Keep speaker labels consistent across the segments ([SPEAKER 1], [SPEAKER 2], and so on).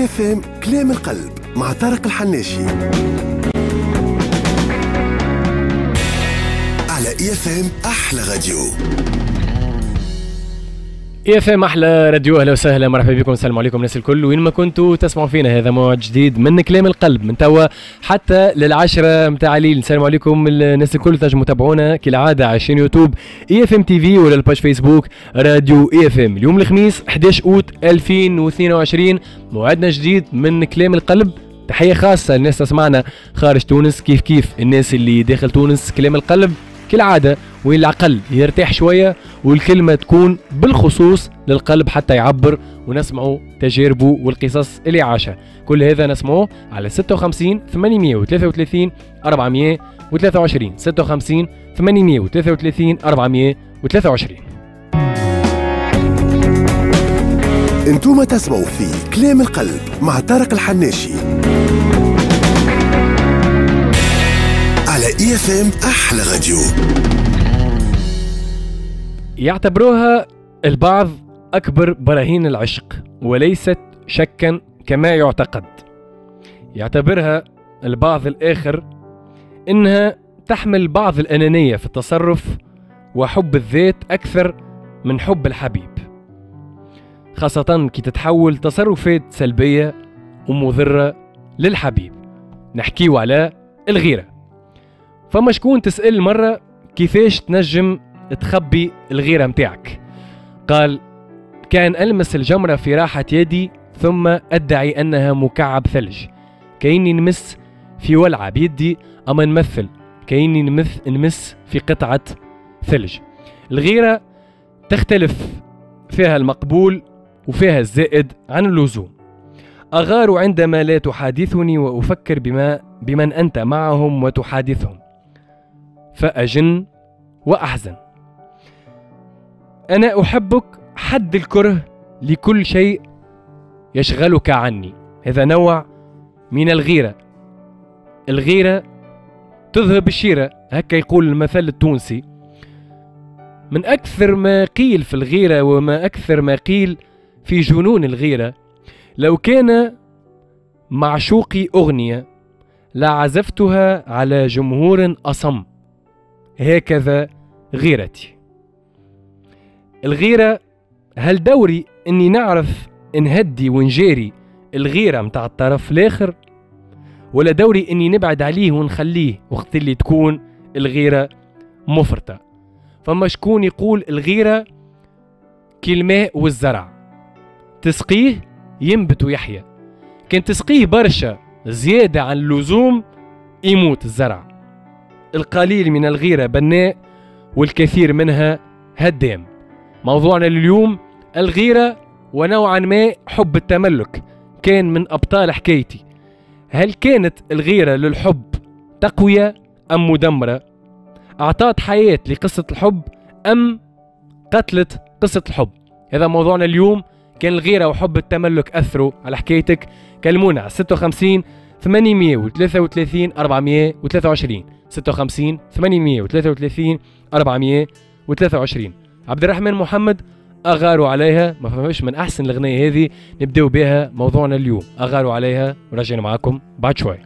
[SPEAKER 1] اي اف ام كلام القلب مع طارق الحناشي على اي اف ام. احلى راديو
[SPEAKER 2] اي اف ام، احلى راديو. اهلا وسهلا، مرحبا بكم، السلام عليكم الناس الكل وين ما كنتوا تسمعوا فينا. هذا موعد جديد من كلام القلب من توا حتى للعشرة متاع الليل. السلام عليكم الناس الكل، تنجموا تتابعونا كالعاده على شين يوتيوب اي اف ام تي في ولا الباج فيسبوك راديو اي اف ام. اليوم الخميس 11 اوت 2022، موعدنا جديد من كلام القلب. تحيه خاصه للناس تسمعنا خارج تونس، كيف الناس اللي داخل تونس. كلام القلب كالعاده وين العقل يرتاح شويه والكلمه تكون بالخصوص للقلب حتى يعبر ونسمعوا تجاربه والقصص اللي عاشها. كل هذا نسمعوه على 56 833 423 56 833 423.
[SPEAKER 1] انتم تسمعوا في كلام القلب مع طارق الحناشي على اي اف ام. احلى راديو.
[SPEAKER 2] يعتبروها البعض أكبر براهين العشق وليست شكا كما يعتقد. يعتبرها البعض الآخر إنها تحمل بعض الأنانية في التصرف وحب الذات أكثر من حب الحبيب، خاصة كي تتحول تصرفات سلبية ومضرة للحبيب. نحكيو على الغيرة. فما شكون تسأل مرة كيفاش تنجم تخبي الغيرة متاعك؟ قال: كان ألمس الجمرة في راحة يدي ثم أدعي أنها مكعب ثلج، كأني نمس في ولعة بيدي أما نمثل كأني نمس في قطعة ثلج. الغيرة تختلف فيها المقبول وفيها الزائد عن اللزوم. أغار عندما لا تحادثني وأفكر بمن أنت معهم وتحادثهم، فأجن وأحزن. أنا أحبك حد الكره لكل شيء يشغلك عني. هذا نوع من الغيرة. الغيرة تذهب الشيرة، هكا يقول المثل التونسي. من أكثر ما قيل في الغيرة وما أكثر ما قيل في جنون الغيرة: لو كان معشوقي أغنية لعزفتها على جمهور أصم، هكذا غيرتي. الغيرة، هل دوري اني نعرف نهدي ونجاري الغيرة متاع الطرف الاخر، ولا دوري اني نبعد عليه ونخليه وقت اللي تكون الغيرة مفرطة؟ فما شكون يقول الغيرة كالماء والزرع، تسقيه ينبت ويحيا، كان تسقيه برشا زيادة عن اللزوم يموت الزرع. القليل من الغيرة بناء والكثير منها هدام. موضوعنا اليوم الغيرة ونوعا ما حب التملك، كان من أبطال حكايتي. هل كانت الغيرة للحب تقوية أم مدمرة؟ أعطت حياة لقصة الحب أم قتلت قصة الحب؟ هذا موضوعنا اليوم. كان الغيرة وحب التملك أثروا على حكايتك؟ كلمونا على 56 833 423 56 833 423. عبد الرحمن محمد، أغاروا عليها. ما فهمش من أحسن الأغنية هذه نبدأ بها موضوعنا اليوم. أغاروا عليها، ورجعنا معكم بعد شوي.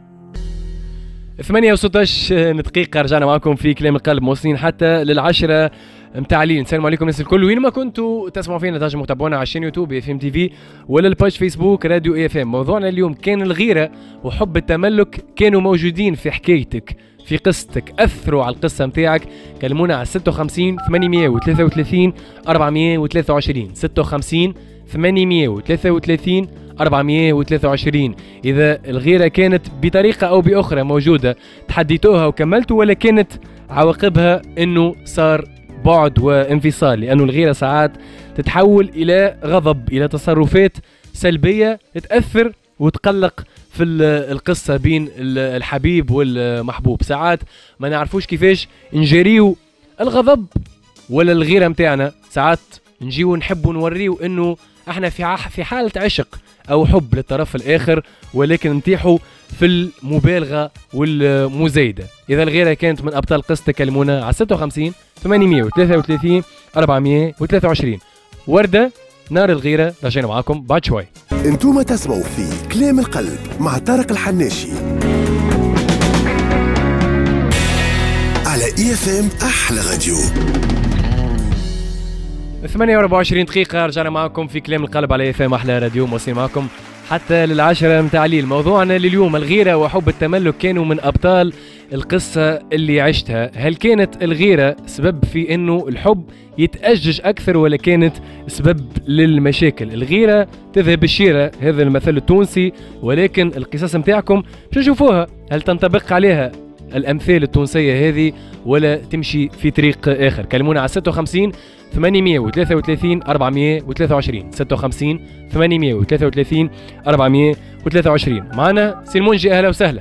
[SPEAKER 2] 8:16 دقيقة رجعنا معكم في كلام القلب، موصلين حتى للعشرة متاع الليل. السلام عليكم الناس الكل وين ما كنتوا تسمعوا فينا. تنجموا تتابعونا على الشين يوتيوب اف ام تي في ولا الباج فيسبوك راديو اي اف ام. موضوعنا اليوم كان الغيرة وحب التملك كانوا موجودين في حكايتك، في قصتك، أثروا على القصة متاعك. كلمونا على 56 833 423 56 833 423. إذا الغيرة كانت بطريقة أو بأخرى موجودة تحديتوها وكملتوا، ولا كانت عواقبها أنه صار بعد وانفصال؟ لأنه الغيرة ساعات تتحول إلى غضب، إلى تصرفات سلبية تأثر وتقلق في القصة بين الحبيب والمحبوب. ساعات ما نعرفوش كيفاش نجريو الغضب ولا الغيرة متاعنا. ساعات نجيو نحبوا نوريو انه احنا في حالة عشق او حب للطرف الاخر، ولكن نتيحوا في المبالغة والمزايدة. اذا الغيرة كانت من ابطال قصة كلمونا على 56 833 423. وردة نار الغيرة. رجعنا معاكم بعد شوي.
[SPEAKER 1] انتم تسمعوا في كلام القلب مع طارق الحناشي على EFM. أحلى راديو.
[SPEAKER 2] 28 دقيقة رجعنا معكم في كلام القلب على EFM أحلى راديو، موصلين معكم حتى للعشرة متاع الليل. موضوعنا لليوم الغيرة وحب التملك كانوا من أبطال القصة اللي عشتها. هل كانت الغيرة سبب في إنه الحب يتأجج أكثر ولا كانت سبب للمشاكل؟ الغيرة تذهب الشيرة، هذا المثل التونسي، ولكن القصص متاعكم باش نشوفوها هل تنطبق عليها الأمثال التونسية هذه ولا تمشي في طريق آخر. كلمونا على 56 833 423 56 833 423. معنا سي المنجي. أهلا وسهلا.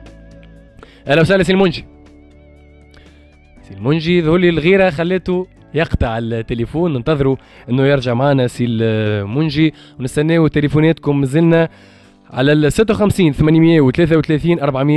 [SPEAKER 2] أهلا وسهلا سي المنجي. سي المنجي ذولي الغيرة خليته يقطع التليفون، ننتظروا انه يرجع معنا سي المنجي ونستناو تليفوناتكم. مازلنا على 56 833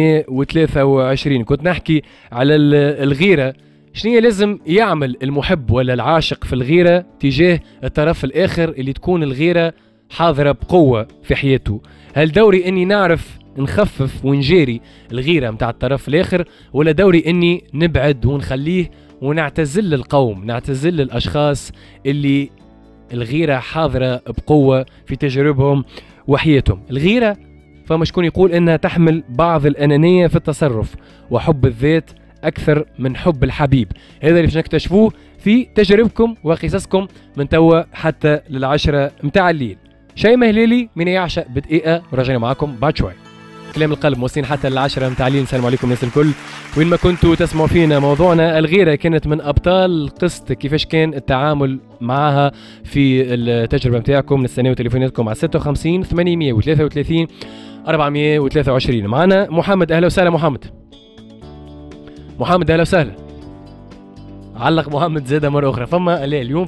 [SPEAKER 2] 423. كنت نحكي على الغيرة، شنو لازم يعمل المحب ولا العاشق في الغيرة تجاه الطرف الآخر اللي تكون الغيرة حاضرة بقوة في حياته؟ هل دوري اني نعرف نخفف ونجاري الغيرة متاع الطرف الآخر، ولا دوري اني نبعد ونخليه ونعتزل القوم، نعتزل الأشخاص اللي الغيرة حاضرة بقوة في تجاربهم وحياتهم؟ الغيرة فما شكون يقول انها تحمل بعض الأنانية في التصرف وحب الذات أكثر من حب الحبيب. هذا اللي باش نكتشفوه في تجاربكم وقصصكم من توا حتى للعشرة متاع الليل. شيماء هليلي من يعشق بدقيقة ورجعنا معكم بعد شوي. كلام القلب موصلين حتى للعشرة متاع الليل. السلام عليكم الناس الكل وين ما كنتوا تسمعوا فينا. موضوعنا الغيرة كانت من أبطال قصة كيفاش كان التعامل معها في التجربة متاعكم. نستناو تليفوناتكم على 56 833 423. معنا محمد. أهلا وسهلا محمد. محمد أهلا وسهلا. علق محمد زادة مرة أخرى. فما لا اليوم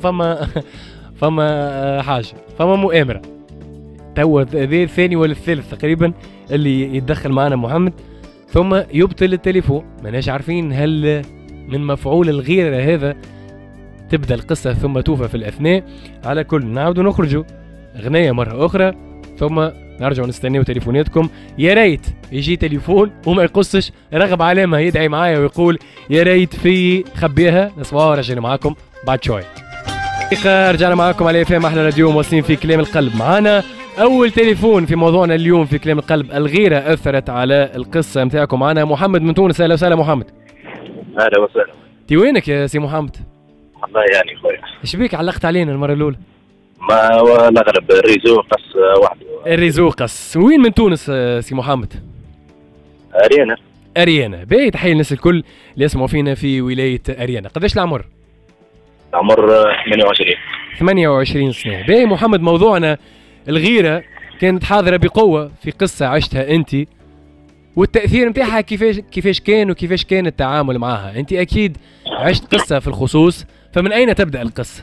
[SPEAKER 2] فما حاجة، فما مؤامرة توا ذي الثاني ولا الثالث تقريبا اللي يتدخل معنا محمد ثم يبطل التليفون. ماناش عارفين هل من مفعول الغيرة هذا تبدأ القصة ثم توفى في الأثناء. على كل نعود نخرجوا أغنية مرة أخرى ثم نرجع نستناو تليفوناتكم. يا ريت يجي تليفون وما يقصش رغب علامة يدعي معايا ويقول يا ريت في خبيها. نسمعوا ورجعنا معاكم بعد شوي. رجعنا معاكم على EFM أحلى راديو موصلين في كلام القلب. معانا أول تليفون في موضوعنا اليوم في كلام القلب. الغيرة أثرت على القصة متاعكم. معنا محمد من تونس. أهلا وسهلا محمد.
[SPEAKER 3] أهلا وسهلا.
[SPEAKER 2] تي وينك يا سي محمد؟
[SPEAKER 3] الله يعني خويا.
[SPEAKER 2] ايش بيك علقت علينا المرة الأولى؟
[SPEAKER 3] ما نغلب الريزو قص وحده.
[SPEAKER 2] الريزو قص. وين من تونس سي محمد؟
[SPEAKER 3] أريانا.
[SPEAKER 2] أريانا. باهي تحية للناس الكل اللي يسمعوا فينا في ولاية أريانا. قداش العمر؟
[SPEAKER 3] عمر 28.
[SPEAKER 2] 28 سنة. باهي محمد، موضوعنا الغيرة كانت حاضرة بقوة في قصة عشتها أنت، والتأثير متاعها كيفاش كان وكيفاش كان التعامل معها. أنت أكيد عشت قصة في الخصوص، فمن أين تبدأ القصة؟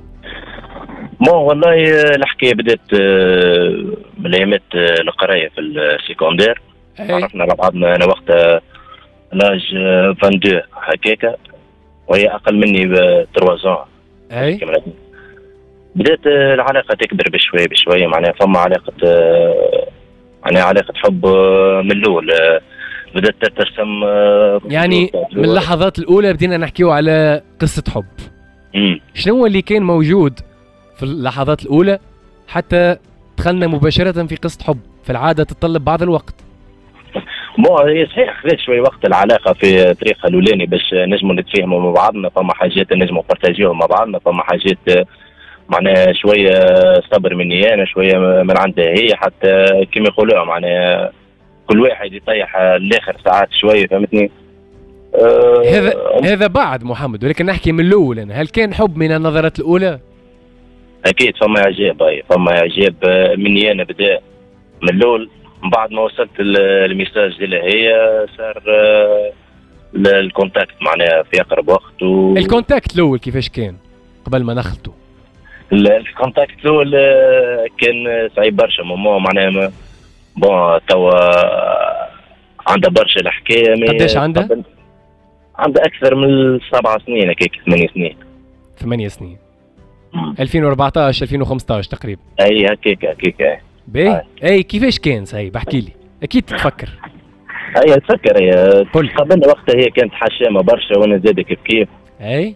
[SPEAKER 3] والله الحكاية بدأت من أيامات القراية في السيكوندير. عرفنا على بعضنا أنا وقتها لاج 22 هكاكا وهي أقل مني ب 3
[SPEAKER 2] أي.
[SPEAKER 3] بدأت العلاقة تكبر بشوية معناها فما علاقة معناها علاقة حب من الأول. بدأت ترسم
[SPEAKER 2] يعني من اللحظات الأولى بدينا نحكيو على قصة حب. شنو اللي كان موجود في اللحظات الأولى حتى دخلنا مباشرة في قصة حب؟ في العادة تتطلب بعض الوقت.
[SPEAKER 3] هي صحيح خذت شوي وقت العلاقة في طريقها الأولاني باش نجموا نتفاهموا مع بعضنا. فما حاجات نجموا نبارتاجيوها مع بعضنا، فما حاجات معناها شوية صبر مني أنا شوية من عندها هي، حتى كما يقولوها معناها كل واحد يطيح الآخر ساعات شوية، فهمتني؟
[SPEAKER 2] هذا بعد محمد، ولكن نحكي من الأول أنا. هل كان حب من النظرات الأولى؟
[SPEAKER 3] أكيد فما إعجاب، فما إعجاب مني أنا بدأ من الأول. من بعد ما وصلت الميساج ديالها هي صار الكونتاكت معناها في أقرب وقت.
[SPEAKER 2] الكونتاكت الأول كيفاش كان قبل ما نخلطوا؟
[SPEAKER 3] الكونتاكت الأول كان صعيب برشا. ماما معناها توا عندها برشا الحكاية.
[SPEAKER 2] قداش عندها؟
[SPEAKER 3] عندها أكثر من 7 سنين هكاك 8 سنين.
[SPEAKER 2] 8 سنين. 2014 2015 تقريبا.
[SPEAKER 3] أي هكاك.
[SPEAKER 2] باهي اي كيفاش كان صحيح بحكي لي اكيد تتفكر.
[SPEAKER 3] هي تفكر هي
[SPEAKER 2] قل.
[SPEAKER 3] قبلنا وقتها هي كانت حشامه برشا وانا زاد كيف
[SPEAKER 2] اي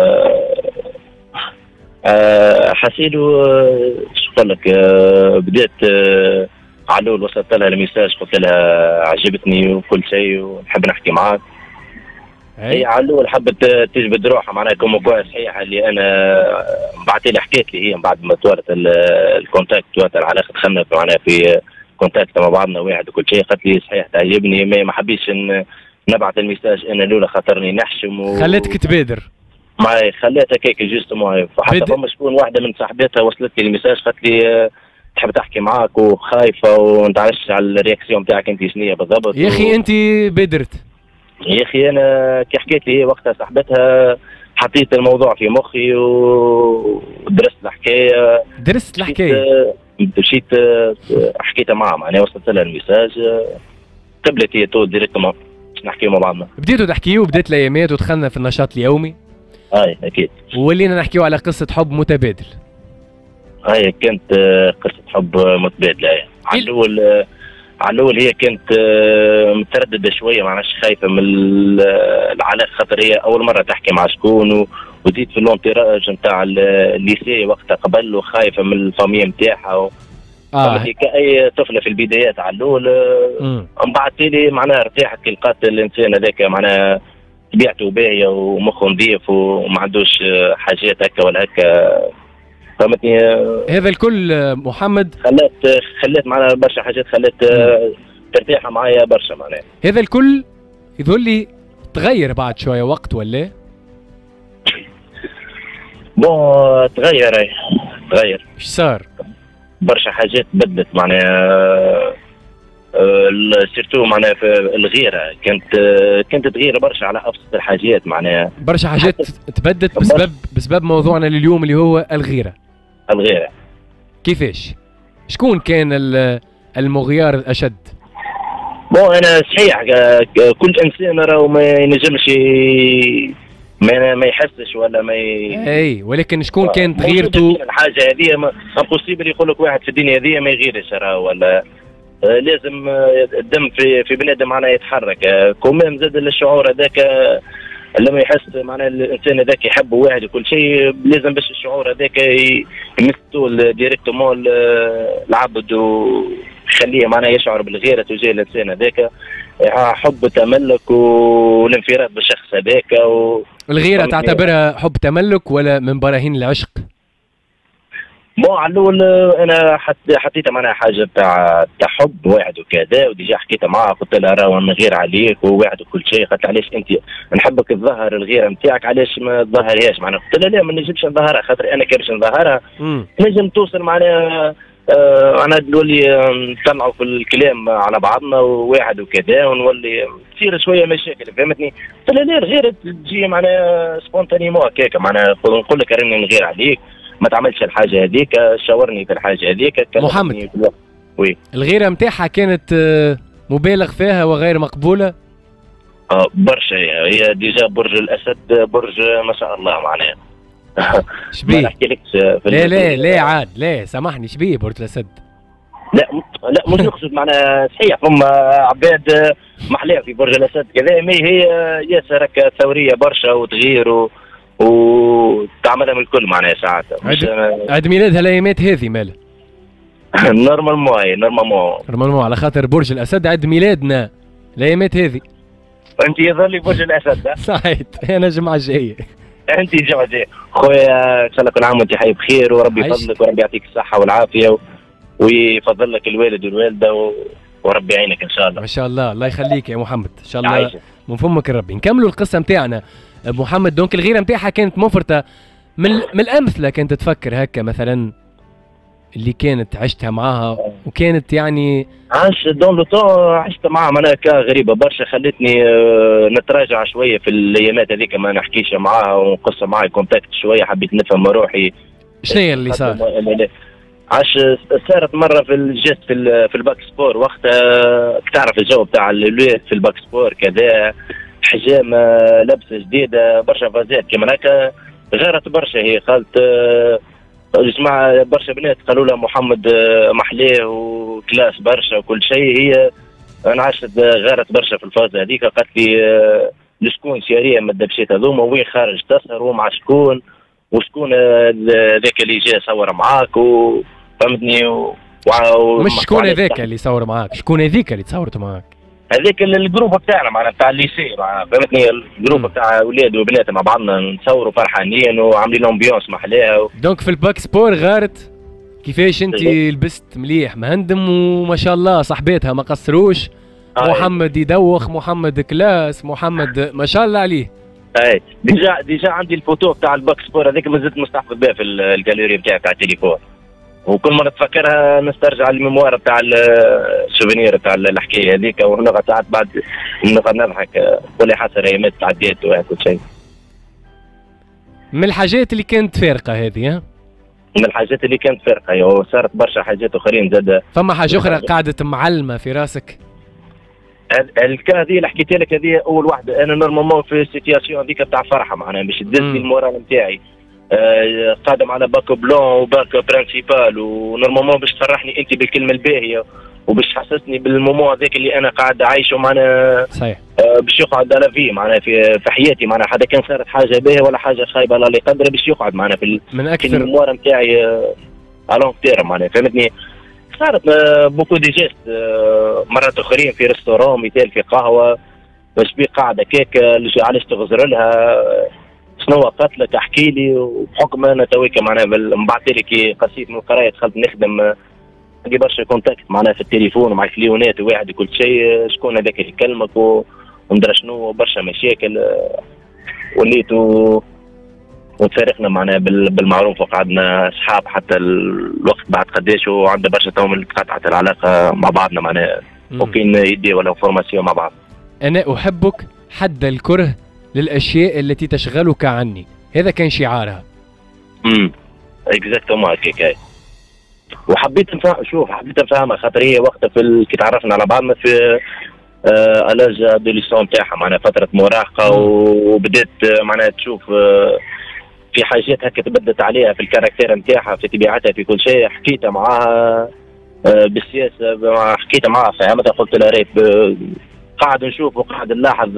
[SPEAKER 3] حسيلو شو نقول لك بدات علول وصلت لها الميساج قلت لها عجبتني وكل شيء ونحب نحكي معاك. هي علول حبت تجبد روحها معناها كومو كويس صحيح اللي انا بعثت لي حكيت لي هي من بعد ما توارت الكونتاكت توارت العلاقه دخلنا معناها في كونتاكت مع بعضنا واحد وكل شيء قالت لي صحيح تعجبني ما حبيتش نبعث الميساج انا الاولى خاطرني نحشم
[SPEAKER 2] خليتك تبادر.
[SPEAKER 3] ما خليتها كيك جوستومون فحتى فما شكون واحده من صاحباتها وصلت لي الميساج قالت لي تحب تحكي معاك وخايفه ونتعرفش على الرياكسيون بتاعك انت شنو بالضبط.
[SPEAKER 2] يا اخي انت بادرت.
[SPEAKER 3] يا اخي انا كي حكيت لي وقتها صاحبتها حطيت الموضوع في مخي ودرست الحكايه.
[SPEAKER 2] درست الحكايه.
[SPEAKER 3] مشيت حكيتها معها معناها وصلت لها الميساج قبلت هي تو ديريكتومون نحكيو مع بعضنا.
[SPEAKER 2] بديتوا تحكيوا وبدات الايامات ودخلنا في النشاط اليومي.
[SPEAKER 3] اي اكيد.
[SPEAKER 2] وولينا نحكيو على قصه حب متبادل.
[SPEAKER 3] هي كانت قصه حب متبادله. على الاول هي كانت متردده شويه معناش خايفه من العلاقه خاطر هي اول مره تحكي مع شكون وزيد في اللونتيراج نتاع الليسي وقتها قبل وخايفه من الفاميه نتاعها كأي طفله في البدايات على الاول. من بعد تالي معناها ارتاحت كي لقات الانسان هذاك معناها طبيعته باهيه ومخه نظيف وما عندوش حاجات هكا ولا هكا فهمتني.
[SPEAKER 2] هذا الكل محمد
[SPEAKER 3] خلات معنا برشا حاجات خلات ترتاح معايا برشا معناها.
[SPEAKER 2] هذا الكل يظل لي تغير بعد شويه وقت ولا؟
[SPEAKER 3] بون تغير
[SPEAKER 2] ايش صار؟
[SPEAKER 3] برشا حاجات بدلت معناها سيرتو معناها في الغيره كانت تغير برشا على ابسط الحاجات معناها.
[SPEAKER 2] برشا حاجات تبدلت بسبب موضوعنا لليوم اللي هو الغيره. كيفاش؟ شكون كان المغيار الاشد؟
[SPEAKER 3] بون انا صحيح كل انسان راهو ما ينجمش ما يحسش ولا ما
[SPEAKER 2] اي ولكن شكون كانت غيرته؟
[SPEAKER 3] الحاجه هذه امبوسيبل يقول لك واحد في الدنيا هذه ما يغيرش راهو ولا لازم الدم في بنادم معناها يتحرك كومام زاد الشعور هذاك لما يحس معناها الانسان هذاك يحب واحد وكل شيء لازم باش الشعور هذاك يمسو ديريكتومون العبد ويخليه معناها يشعر بالغيره تجاه الانسان هذاك حب تملك والانفراد بالشخص هذاك
[SPEAKER 2] الغيره تعتبرها حب تملك ولا من براهين العشق؟
[SPEAKER 3] بون على الاول انا حطيتها معناها حاجه تاع حب واحد وكذا وديجا حكيتها معها قلت لها راهو نغير عليك وواحد وكل شيء قالت علاش انت نحبك تظهر الغيره نتاعك علاش ما تظهرهاش معناها قلت لها لا ما نجمش نظهرها خاطر انا كي باش نظهرها نجم توصل معناها انا نولي نطلعوا في الكلام على بعضنا وواحد وكذا ونولي تصير شويه مشاكل فهمتني. قلت لها لا الغيره تجي معناها سبونتانيمون هكاك معناها نقول لك راني نغير عليك ما تعملش الحاجه هذيك شاورني في الحاجه هذيك.
[SPEAKER 2] محمد وي الغيره نتاعها كانت مبالغ فيها وغير مقبوله؟
[SPEAKER 3] برشا هي ديجا برج الاسد برج ما شاء الله معناها.
[SPEAKER 2] شبيه؟ ما نحكيلكش لا عاد لا سامحني شبيه برج الاسد؟
[SPEAKER 3] لا مش نقصد معناها صحيح فما عباد محلاه في برج الاسد كذا ما هي ياسر هكا ثوريه برشا وتغير وتعملها من الكل معناها ساعات.
[SPEAKER 2] عيد ميلادها الايامات هذه ماله؟ نورمالمون على خاطر برج الاسد عيد ميلادنا الايامات هذه.
[SPEAKER 3] انت يظهر لي برج الاسد
[SPEAKER 2] صحيت انا الجمعه الجايه.
[SPEAKER 3] انت الجمعه الجايه خويا ان شاء الله كل عام وانت حي بخير وربي يفضلك وربي يعطيك الصحه والعافيه ويفضل لك الوالد والوالده وربي يعينك ان شاء الله.
[SPEAKER 2] ما شاء الله الله يخليك يا محمد ان شاء الله من فمك الربي. نكملوا القصه نتاعنا محمد. دونك الغيره نتاعها كانت مفرطه من الامثله كانت تفكر هكا مثلا اللي كانت عشتها معاها وكانت يعني
[SPEAKER 3] عاش دون لو طون عشت معاها معناها غريبه برشا خلتني نتراجع شويه في الايامات هذيك ما نحكيش معاها ونقص معاها كونتاكت شويه حبيت نفهم روحي
[SPEAKER 2] شنو اللي صار.
[SPEAKER 3] عاش صارت مره في الجست في الباك سبور وقتها تعرف الجو بتاع الولاد في الباك سبور كذا حجام لبسه جديده برشا فازات كيما هكا غيرت برشا هي قالت جماعة برشا بنات قالوا لها محمد محليه وكلاس برشا وكل شيء. هي انا عشت غارت برشا في الفاز هذيك، قالت لي لشكون سياريه ما الدبشات هذوما، وين خارج تسهر ومع شكون، وشكون ذاك اللي جاي صور معاك فهمتني
[SPEAKER 2] مش شكون هذاك اللي صور معاك، شكون هذيك اللي تصورت معاك؟
[SPEAKER 3] هذاك الجروب بتاعنا معناها بتاع الليسي، فهمتني، الجروب بتاع اولاد وبنات مع بعضنا نصوروا فرحانين وعاملين امبيونس محلاها
[SPEAKER 2] دونك في الباك سبور غارت كيفاش انت لبست مليح مهندم وما شاء الله صاحباتها ما قصروش. محمد يدوخ، محمد كلاس، محمد ما شاء الله عليه.
[SPEAKER 3] اي ديجا عندي الفوتو بتاع الباك سبور هذيك ما زلت مستحفظ بها في الجاليري بتاعي بتاع التليفون، وكل ما نتفكرها نسترجع الميموار بتاع السوفينير بتاع الحكايه هذيك، ونقعد ساعات بعد نقعد نضحك ولا حسر ايامات تعديت وكل شيء.
[SPEAKER 2] من الحاجات اللي كانت فارقه هذه، ها؟
[SPEAKER 3] من الحاجات اللي كانت فارقه، وصارت برشا حاجات اخرين زاد.
[SPEAKER 2] فما حاجه اخرى قاعده معلمه في راسك؟
[SPEAKER 3] الكا هذه اللي حكيت لك هذه اول واحده. انا نورمالمون في السيتياسيون هذيك بتاع فرحه معناها باش تدز لي المورال نتاعي، قادم على باك بلون وباك برانسيبال، ونورمالمون باش تفرحني انت بالكلمه الباهيه وباش تحسسني بالمومون هذاك اللي انا قاعد عايشه معناها.
[SPEAKER 2] صحيح.
[SPEAKER 3] باش يقعد على في معناها في حياتي معناها، حتى كان صارت حاجه باهيه ولا حاجه خايبه الله يقدر باش يقعد معناها في
[SPEAKER 2] من اكثر
[SPEAKER 3] المومون نتاعي الون تيرم معناها، فهمتني. صارت بوكو دي جيست مرات اخرين في ريستورون مثال في قهوه باش بي قاعده كيك علاش تغزر لها، شنو قتلك احكي لي. وبحكم انا تويك معناها من بعد كي قسيت من القرايه دخلت نخدم، عندي برشا كونتاكت معناها في التليفون ومع الكليونات وواحد وكل شيء، شكون هذاك اللي يكلمك ومدري شنو، برشا مشاكل وليت وتفارقنا معناها بالمعروف وقعدنا اصحاب حتى الوقت بعد قداش، وعندنا برشا توم اللي قطعت العلاقه مع بعضنا معناها، وكاين يدي ولا فورماسيون مع بعض.
[SPEAKER 2] انا احبك حد الكره للاشياء التي تشغلك عني، هذا كان شعارها.
[SPEAKER 3] اكزاكتومون هكاك. وحبيت حبيت نفهمها خاطر هي وقتها كي تعرفنا على بعضنا في الاج ادوليسون تاعها معناها فتره مراهقه، وبدات معناها تشوف في حاجات هكا تبدت عليها في الكاركتير نتاعها في طبيعتها في كل شيء. حكيتها معاها بالسياسه، حكيتها معاها فهمتها، قلت لها ريت قاعد نشوف وقاعد نلاحظ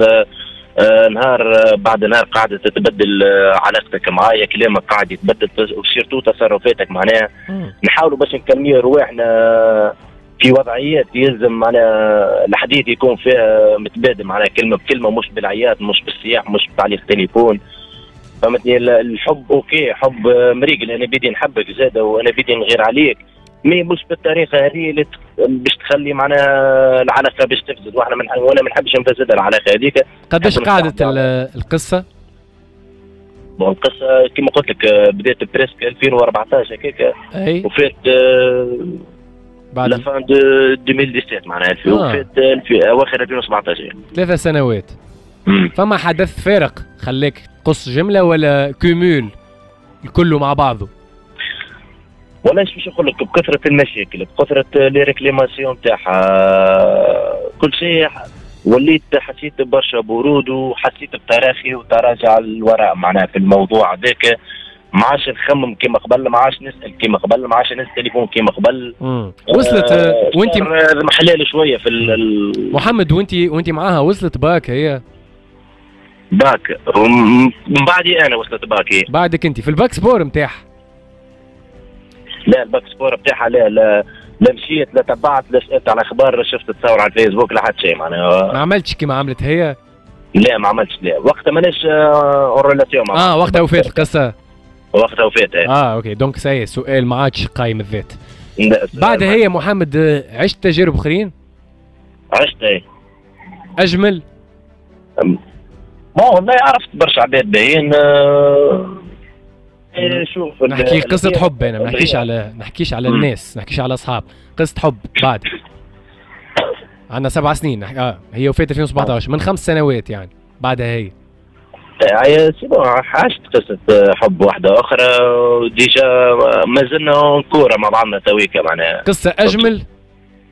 [SPEAKER 3] نهار بعد نهار قاعدة تتبدل علاقتك معايا، كلامك قاعد يتبدل وسيرتو تصرفاتك معناها. نحاولوا باش نكملوا رواحنا في وضعيات يلزم معناها الحديث يكون فيها متبادل معناها كلمة بكلمة، مش بالعياط مش بالصياح مش بتعليق تليفون، فهمتني. الحب اوكي حب مريقل، انا بدي نحبك زاده وانا بدي نغير عليك، مش بالطريقه هذه اللي باش تخلي معناها العلاقه باش تفسد، وانا ما نحبش نفسد العلاقه هذيك.
[SPEAKER 2] قداش قعدت القصه؟
[SPEAKER 3] القصه كما قلت لك بدات بريسك 2014 هكاك، وفات
[SPEAKER 2] بعد
[SPEAKER 3] لافان دو 2017 معناها وفات في اواخر 2017
[SPEAKER 2] 3 سنوات. فما حدث فارق خلاك تقص جمله ولا كومول كله مع بعضه؟
[SPEAKER 3] ولا باش نقول لك بكثره المشاكل، بكثره لي ريكليماسيون تاعها كل شيء، وليت حسيت برشا برود وحسيت بتراخي وتراجع للوراء معناها في الموضوع هذاك. ما عادش نخمم كيما قبل، ما عادش نسال كيما قبل، ما عادش نهز التليفون كيما قبل.
[SPEAKER 2] وصلت وانت
[SPEAKER 3] محلال شويه في
[SPEAKER 2] محمد وانت معاها وصلت باك هي؟
[SPEAKER 3] باك من بعدي انا وصلت باك هي.
[SPEAKER 2] بعدك انت في الباك سبور نتاعها؟
[SPEAKER 3] لا الباك سبور بتاعها لا مشيت لا تبعت لا سالت على اخبار، شفت تصور على الفيسبوك لا حتى شيء معناها.
[SPEAKER 2] ما عملتش كيما عملت هي؟
[SPEAKER 3] لا ما عملتش، لا وقتها ماناش اوريلاسيون معها.
[SPEAKER 2] وقتها وفات القصه؟
[SPEAKER 3] وقتها وفات
[SPEAKER 2] اوكي دونك ساي سؤال ما عادش قايم الذات. بعد هي محمد عشت تجارب اخرين؟
[SPEAKER 3] عشت ايه.
[SPEAKER 2] اجمل؟
[SPEAKER 3] ما والله عرفت برشا عباد باهيين. شوف
[SPEAKER 2] نحكي قصة حب، انا ما نحكيش على الناس، نحكيش على اصحاب، قصة حب بعد عندنا 7 سنين. هي وفات 2017 من 5 سنوات يعني بعدها هي.
[SPEAKER 3] عشت قصة حب واحدة أخرى وديجا ما زلنا نكورة مع بعضنا تويكا معناها.
[SPEAKER 2] قصة أجمل؟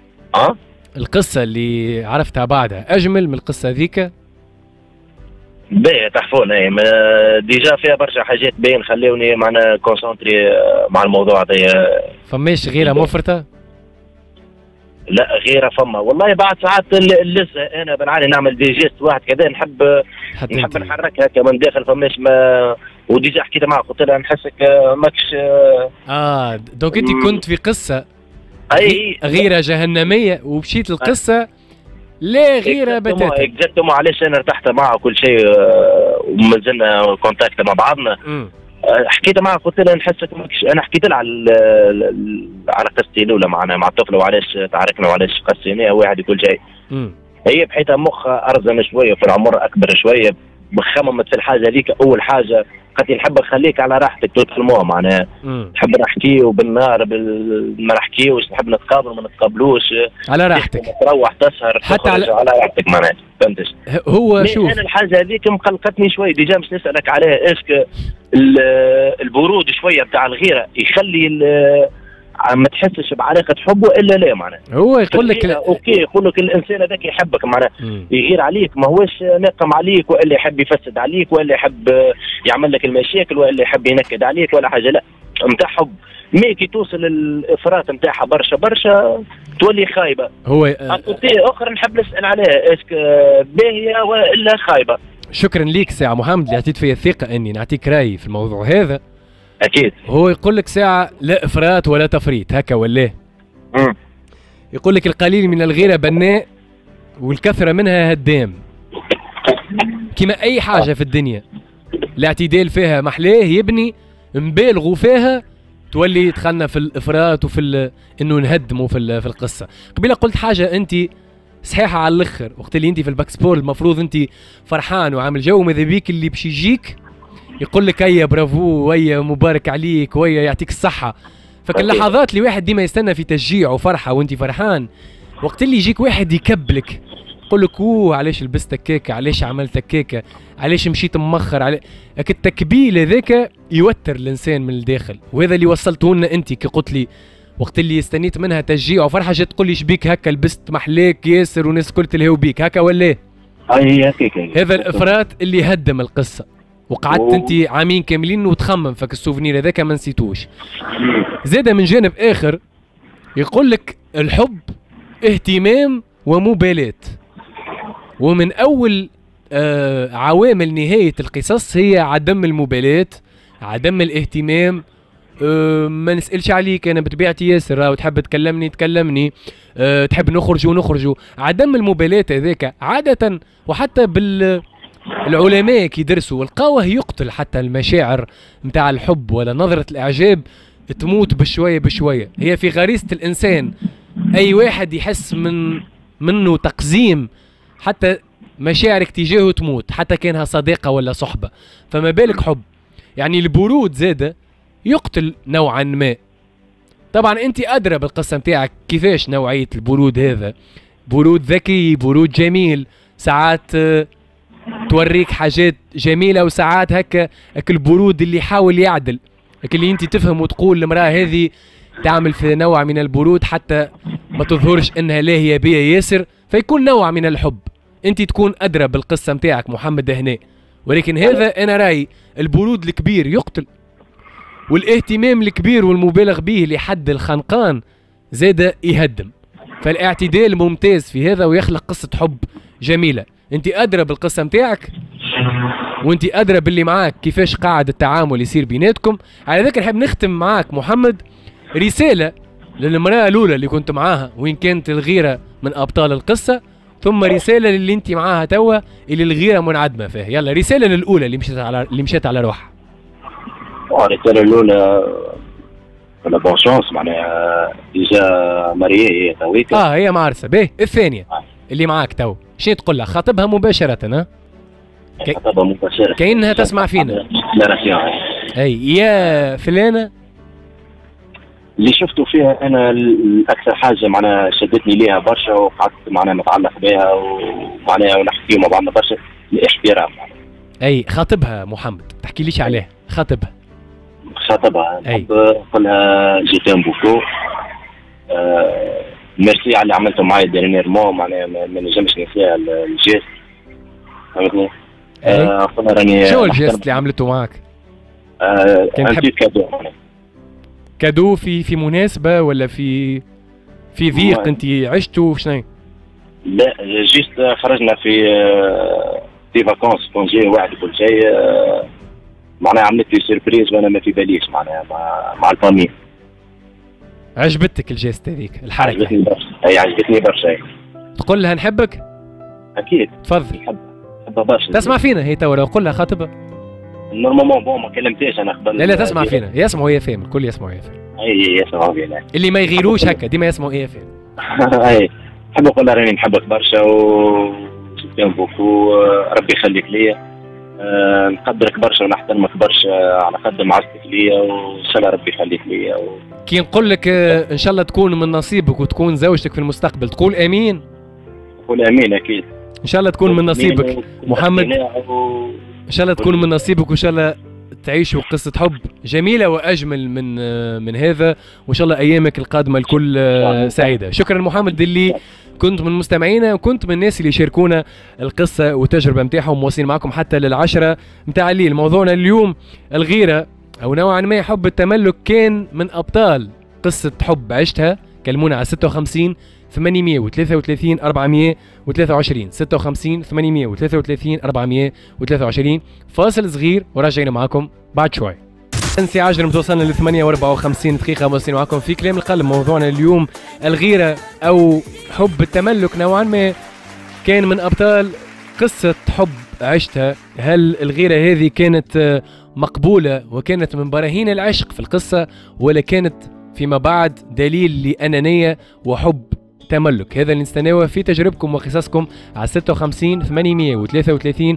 [SPEAKER 2] القصة اللي عرفتها بعدها أجمل من القصة ذيك؟
[SPEAKER 3] باهي تحفون اي ديجا فيها برشا حاجات باين خلوني معنا كونسونتري مع الموضوع هذا.
[SPEAKER 2] فماش غيره مفرطه؟
[SPEAKER 3] لا غيره فما والله بعد ساعات لسه انا بنعاني نعمل ديجيست واحد كذا نحب نحركها كمان داخل فماش ما وديجا حكيت معها قلت لها نحسك ماكش
[SPEAKER 2] دونك انت كنت في قصه
[SPEAKER 3] اي
[SPEAKER 2] غيره جهنميه ومشيت القصه لا غيره بتاتا.
[SPEAKER 3] اكزاكتومون علاش انا ارتحت معها كل شيء ومازلنا كونتاكت مع بعضنا. حكيت معها قلت لها نحسك انا حكيت لها على قصتي الاولى معنا مع الطفله وعلاش تعاركنا وعلاش قسيناها واحد كل شيء. هي بحيث مخها ارزن شويه وفي العمر اكبر شويه خممت في الحاجه هذيك اول حاجه قالت لي نحب نخليك على راحتك تفهموها معناها نحب نحكيه بالنهار ما نحكيوش نحب نتقابل ما نتقابلوش
[SPEAKER 2] على راحتك
[SPEAKER 3] تروح تسهر
[SPEAKER 2] حتى على
[SPEAKER 3] راحتك معناها فهمتش.
[SPEAKER 2] هو شوف
[SPEAKER 3] انا الحاجه هذيك مقلقتني شوي ديجا مش نسالك عليها اسك البرود شويه بتاع الغيره يخلي ما تحسش بعلاقه حبه الا لا معناها.
[SPEAKER 2] هو يقول لك
[SPEAKER 3] اوكي يقول لك الانسان هذاك يحبك معناها يغير عليك ما هوش ناقم عليك والا يحب يفسد عليك والا يحب يعمل لك المشاكل والا يحب ينكد عليك ولا حاجه لا نتاع حب. مي كي توصل الافراط نتاعها برشا تولي خايبه.
[SPEAKER 2] هو
[SPEAKER 3] اخرى نحب نسال عليها اسك باهيه والا خايبه.
[SPEAKER 2] شكرا ليك ساعه محمد اللي اعطيت فيا الثقه اني نعطيك رايي في الموضوع هذا.
[SPEAKER 3] اكيد
[SPEAKER 2] هو يقول لك ساعه لا افراط ولا تفريط هكا ولا يقول لك القليل من الغيره بناء والكثره منها هدام. كما اي حاجه في الدنيا الاعتدال فيها محلاه يبني مبالغوا فيها تولي دخلنا في الافراط وفي انه نهدموا في القصه. قبيله قلت حاجه انت صحيحه على الاخر وقت اللي انت في الباكسبول المفروض انت فرحان وعامل جو ماذا بيك اللي باش يجيك يقول لك هيا برافو ويا مبارك عليك ويا يعطيك الصحه. فك اللحظات اللي واحد ديما يستنى في تشجيع وفرحه وانت فرحان وقت اللي يجيك واحد يكبلك يقول لك علاش لبست كيكه علاش عملت كيكه علاش مشيت مؤخر التكبيل هذاك يوتر الانسان من الداخل. وهذا اللي وصلته لنا انت كي قلت لي وقت اللي استنيت منها تشجيع وفرحه جات تقول لي شبيك هكا لبست محلاك ياسر والناس الكل تلهوا بيك هكا ولا هذا الافراط اللي هدم القصه. وقعدت انت عامين كاملين وتخمم فك السوفنير هذاك ما نسيتوش. زاده من جانب اخر يقول لك الحب اهتمام ومبالاة ومن اول عوامل نهايه القصص هي عدم المبالاة عدم الاهتمام. ما نسألش عليك انا بطبيعتي ياسر وتحب تكلمني تحب نخرجوا عدم المبالاة هذاك عادة وحتى العلماء كي يدرسوا والقاوه يقتل حتى المشاعر متاع الحب ولا نظرة الاعجاب تموت بشوية. هي في غريزة الانسان اي واحد يحس منه تقزيم حتى مشاعرك تجاهه تموت حتى كانها صداقة ولا صحبة فما بالك حب. يعني البرود زاده يقتل نوعا ما. طبعا انت ادرى بالقصة متاعك كيفاش نوعية البرود هذا برود ذكي برود جميل ساعات توريك حاجات جميلة وساعات هكا البرود اللي يحاول يعدل اللي انت تفهم وتقول المرأة هذه تعمل في نوع من البرود حتى ما تظهرش انها لاهية بيا ياسر فيكون نوع من الحب. انت تكون ادرى بالقصة متاعك محمد هنا ولكن هذا انا رايي البرود الكبير يقتل والاهتمام الكبير والمبالغ به لحد الخنقان زاد يهدم. فالاعتدال ممتاز في هذا ويخلق قصة حب جميلة. انت ادرى بالقصة متاعك وانت ادرى باللي معاك كيفاش قاعد التعامل يصير بيناتكم. على ذلك نحب نختم معاك محمد رسالة للمرأة الاولى اللي كنت معاها وين كانت الغيرة من ابطال القصة ثم رسالة للي انت معاها توا اللي الغيرة منعدمة فيه. يلا رسالة للاولى اللي مشيت على روحها.
[SPEAKER 3] الرسالة الاولى ولا بون شانس معناها ديجا ماريي هي تويك
[SPEAKER 2] هي معرسة باهي. الثانية اللي معاك تو شنو تقول لها خاطبها مباشرة
[SPEAKER 3] خاطبها مباشرة
[SPEAKER 2] كأنها تسمع فينا اي يا فلانة
[SPEAKER 3] اللي شفته فيها انا الاكثر حاجة معناها شدتني ليها برشا وقعدت معناها متعلق بها ومعناها ونحكي مع بعضنا برشا الاحترام.
[SPEAKER 2] اي خاطبها محمد تحكي ليش عليها خاطبها
[SPEAKER 3] نقول لها جيتان بوكو ميرسي على اللي عملته معايا ديرنييرمون معناها ما نجمش ننساها الجيست فهمتني. قلنا راني
[SPEAKER 2] شو الجيست اللي عملته معك؟
[SPEAKER 3] كنت حب كادو.
[SPEAKER 2] كادو في مناسبة ولا في ضيق انت عشتوا شنو؟
[SPEAKER 3] لا جيست خرجنا في فاكونس كونجي واحد كل شيء، معناها عملت لي سيربريز وانا ما في باليش معناها مع الفامي.
[SPEAKER 2] عجبتك الجيست هذيك الحركة؟
[SPEAKER 3] عجبتني برشا. اي عجبتني برشا.
[SPEAKER 2] تقول لها نحبك؟
[SPEAKER 3] اكيد.
[SPEAKER 2] تفضل.
[SPEAKER 3] نحبها برشا.
[SPEAKER 2] تسمع فينا هي توا لو قول لها خاطبها؟
[SPEAKER 3] نورمالمون بون ما كلمتهاش انا قبل.
[SPEAKER 2] لا تسمع فينا، يسمعوا هي فهم، الكل يسمعوا هي فهم.
[SPEAKER 3] اي يسمعوا فينا.
[SPEAKER 2] اللي ما يغيروش هكا ديما يسمعوا هي فهم.
[SPEAKER 3] اي نحب نقول لها راني نحبك برشا و بوكو، ربي يخليك ليا، نقدرك برشا ونحترمك برشا على قد معزتك ليا، وان شاء الله ربي يخليك ليا
[SPEAKER 2] كي نقول لك ان شاء الله تكون من نصيبك وتكون زوجتك في المستقبل تقول امين؟
[SPEAKER 3] قول امين اكيد.
[SPEAKER 2] ان شاء الله تكون من نصيبك محمد، ان شاء الله تكون من نصيبك، وان شاء الله تعيشوا قصة حب جميلة وأجمل من هذا، وإن شاء الله أيامك القادمة الكل سعيدة. شكرا محمد اللي كنت من مستمعينا وكنت من الناس اللي يشاركونا القصة والتجربة متاعهم، مواصلين معكم حتى لل10 متاع الليل. موضوعنا اليوم الغيرة أو نوعا ما حب التملك، كان من أبطال قصة حب عشتها. كلمونا على 56 833 423 56 833 423. فاصل صغير وراجعين معاكم بعد شوي. انسي متوصلنا ل 58 دقيقة مواصلين معاكم في كلام القلب. موضوعنا اليوم الغيرة أو حب التملك، نوعا ما كان من أبطال قصة حب عشتها. هل الغيرة هذه كانت مقبولة وكانت من براهين العشق في القصة، ولا كانت فيما بعد دليل لأنانية وحب تملك؟ هذا اللي نستناوه في تجربكم وقصصكم على 56 833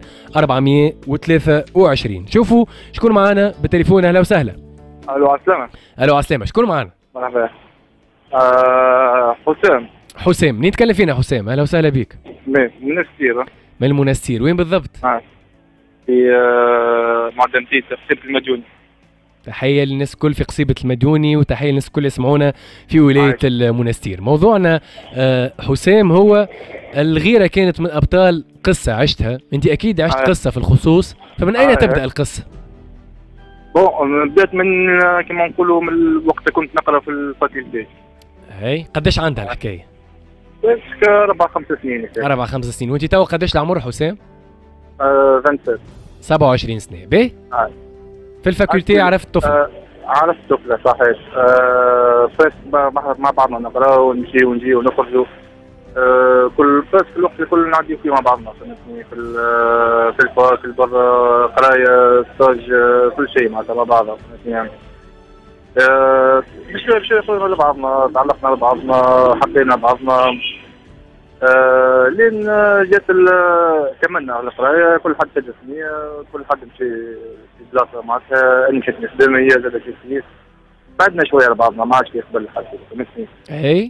[SPEAKER 2] 423. شوفوا شكون معنا بالتليفون. اهلا وسهلا.
[SPEAKER 4] الو عسلامة.
[SPEAKER 2] الو عسلامة، شكون معنا؟
[SPEAKER 4] مرحبا. حسام.
[SPEAKER 2] منين نتكلم فينا حسام؟ اهلا وسهلا بك.
[SPEAKER 4] من المنستير.
[SPEAKER 2] من المنستير، وين بالضبط؟
[SPEAKER 4] في معدن تيتا في قصيبة المديوني.
[SPEAKER 2] تحية للناس الكل في قصيبة المديوني، وتحية للناس الكل يسمعونا في ولاية المنستير. موضوعنا حسام هو الغيرة كانت من أبطال قصة عشتها. أنت أكيد عشت قصة في الخصوص، فمن أين تبدأ القصة؟
[SPEAKER 4] بدأت من كما نقولوا من وقت كنت نقرأ في الفاكولتي.
[SPEAKER 2] هاي قداش عندها الحكاية؟
[SPEAKER 4] 4-5 سنين.
[SPEAKER 2] 4-5 سنين. وأنت توا قداش العمر حسام؟
[SPEAKER 4] 27.
[SPEAKER 2] 27 سنة. باهي؟ في الفاكولتي عرفت طفل؟
[SPEAKER 4] عرفت طفلة صحيح. فاس مع بعضنا نقرا ونمشي ونجي ونخرجوا. كل فاس في الوقت الكل نعديو فيه مع بعضنا، فهمتني، في البارك، في البر، قرايه، ستاج، كل شيء مع بعضنا، فهمتني. بشوي صرنا لبعضنا، تعلقنا ببعضنا، حبينا بعضنا. لين جات كملنا القرايه، كل حد تجسني، كل حد مشي في بلاصه معناتها، انا مشيت نخدم، هي زادت في بعدنا شويه على بعضنا، ما عادش يقبل حد، فهمتني.
[SPEAKER 2] اي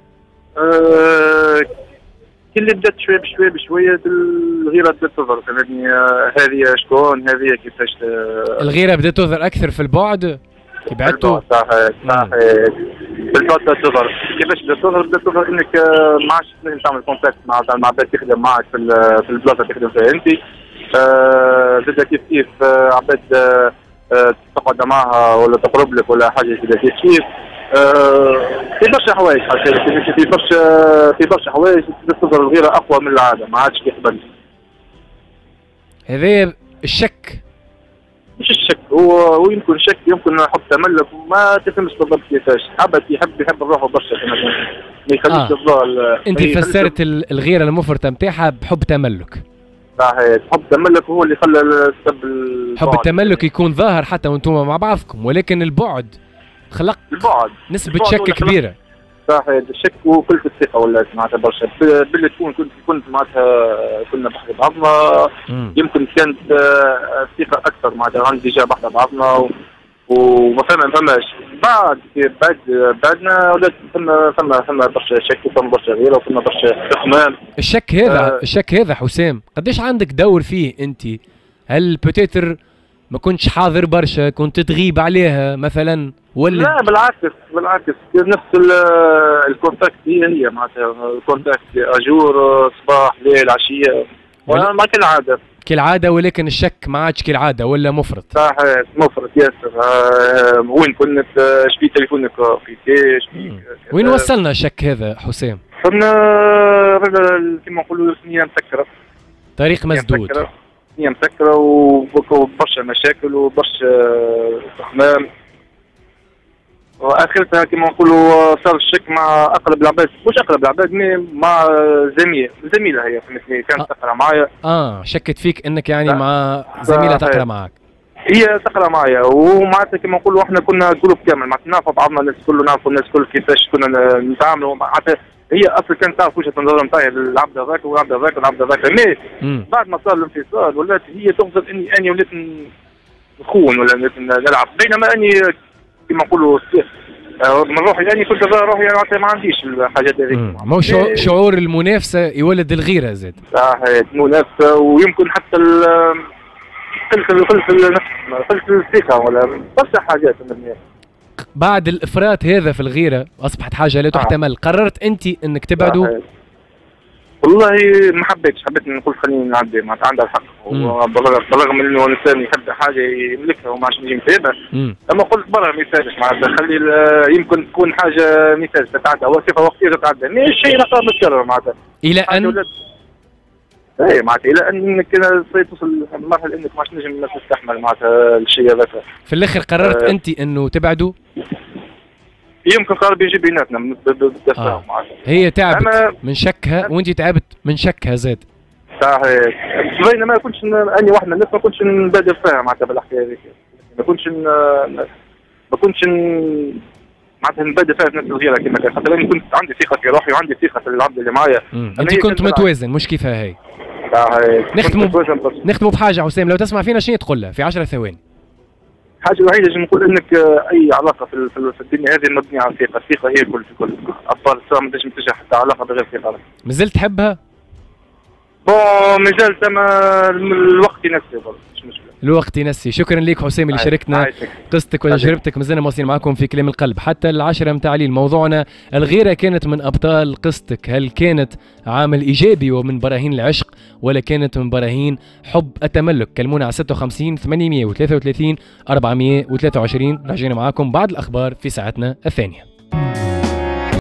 [SPEAKER 4] كي اللي بدات شويه بشويه الغيره بدات تظهر، فهمتني. هذه شكون، هذه كيفاش
[SPEAKER 2] الغيره بدات تظهر اكثر في البعد كي بعدتوا؟
[SPEAKER 4] صحيح بالبعد بدات تظهر. كيفاش بدات تظهر انك ما عادش تنجم تعمل كونتاكت مع عباد تخدم معك في البلاصه تخدم فيها انت. زاد كيف عباد تقعد معها ولا تقرب لك ولا حاجه كذا كيف في برشا حوايج، في برشا حوايج تظهر الغيره اقوى من العاده، ما عادش كيقبل.
[SPEAKER 2] هذا الشك،
[SPEAKER 4] مش الشك، هو يمكن شك، يمكن حب تملك، ما تفهمش بالضبط كيفاش. عبد يحب الروح برشا، ما يخليش الظاهر.
[SPEAKER 2] انت فسرت الغيره المفرطه نتاعها بحب تملك.
[SPEAKER 4] صحيح، حب تملك هو اللي خلى السبب.
[SPEAKER 2] حب التملك يكون ظاهر حتى وانتم مع بعضكم، ولكن البعد خلق نسبة شك كبيرة.
[SPEAKER 4] صحيح، الشك وقلة الثقة ولات معناتها برشا. باللي كنت معناتها كنا بحذا بعضنا، يمكن كانت الثقة أكثر معناتها، عندي ديجا بحذا بعضنا وما فماش. بعدنا ولات فما برشا شك، وفما برشا غيرة، وفما برشا إخمام.
[SPEAKER 2] الشك هذا حسام قديش عندك دور فيه أنت؟ هل بوتيتر ما كنتش حاضر برشا، كنت تغيب عليها مثلا ولا؟
[SPEAKER 4] لا بالعكس نفس الكونتاكت هي معناتها الكونتاكت اجور، صباح ليل عشيه، ما كان عاده.
[SPEAKER 2] كالعاده، ولكن الشك ما عادش كالعاده ولا مفرط.
[SPEAKER 4] صحيح مفرط ياسر. وين كنت شبي تليفونك فيكاش
[SPEAKER 2] وين وصلنا الشك هذا حسام؟
[SPEAKER 4] كنا كما نقولوا ثنيه مسكره،
[SPEAKER 2] طريق مسدود،
[SPEAKER 4] ثنيه مسكره وبرشا مشاكل وبرشا استخدام، واخرتها كما نقولوا صار الشك مع اقرب العباد، مش اقرب العباد مع زميله هي فهمتني، كانت تقرا معايا.
[SPEAKER 2] شكت فيك انك يعني مع زميله تقرا معك.
[SPEAKER 4] هي تقرا معايا ومعناتها كما نقولوا احنا كنا جروب كامل، معناتها نعرفوا بعضنا الناس الكل، نعرفوا الناس الكل كيفاش كنا نتعاملوا، معناتها هي اصلا كانت تعرف وجهه النظر نتاعي العبد هذاك والعبد هذاك والعبد هذاك، مي بعد ما صار الانفصال ولات هي تفضل اني وليت نخون ولا نلعب، بينما اني كما نقولوا من روحي يعني كنت روحي يعني ما عنديش الحاجات هذيك.
[SPEAKER 2] مو شعور المنافسه يولد الغيره زاد. صحيح
[SPEAKER 4] المنافسه، ويمكن حتى خلف الثقه ولا برشا حاجات.
[SPEAKER 2] بعد الافراط هذا في الغيره اصبحت حاجه لا تحتمل، قررت انت انك تبعدوا؟
[SPEAKER 4] والله ما حبيتش نقول خليني نعدي، معناتها عندها الحق، بالرغم من انه الانسان يحب حاجه يملكها وما عادش يجي يمتلكها، اما قلت برا ما يسالش، معناتها خلي يمكن تكون حاجه مثال تتعدى وصفه وقتيه تتعدى، مش شيء رقم متكرر معناتها
[SPEAKER 2] الى ان
[SPEAKER 4] اي معناتها الى انك توصل لمرحله انك ما عادش نجم تستحمل معناتها الشيء هذاك.
[SPEAKER 2] في الاخر قررت انت انه تبعدوا؟
[SPEAKER 4] يمكن قرب يجي بيناتنا بالتفاهم معناتها.
[SPEAKER 2] هي تعبت من شكها وانت تعبت من شكها زاد.
[SPEAKER 4] صحيح. بينما ما كنتش اني واحد من الناس ما كنتش نبادر فيها معناتها بالحكايه هذيك، ما كنتش معناتها نبادر فيها في نفس الغيره كما كان، خاطر اني كنت عندي ثقه في روحي وعندي ثقه في العبد اللي معايا.
[SPEAKER 2] انت كنت متوازن مش كيفها هي.
[SPEAKER 4] صحيح.
[SPEAKER 2] نختموا بحاجه حسام، لو تسمع فينا شنو تقول لها في 10 ثواني؟
[SPEAKER 4] الحاجه الوحيده اللي نقول انك اي علاقه في الدنيا هذه مبنيه على الثقه، الثقه هي الكل في كل. اطفال السواء ما تنجم تنجح حتى علاقه بغير ثقه.
[SPEAKER 2] مازلت تحبها؟
[SPEAKER 4] مازال تما الوقت ينسي برضه، مش مشكله.
[SPEAKER 2] الوقت ينسي. شكرا لك حسام اللي شاركنا قصتك وتجربتك، مازلنا مواصلين معكم في كلام القلب حتى 10 متاع الليل. موضوعنا الغيرة كانت من أبطال قصتك، هل كانت عامل إيجابي ومن براهين العشق ولا كانت من براهين حب التملك؟ كلمونا على 56 833 423. راجعين معاكم بعد الأخبار في ساعتنا الثانية.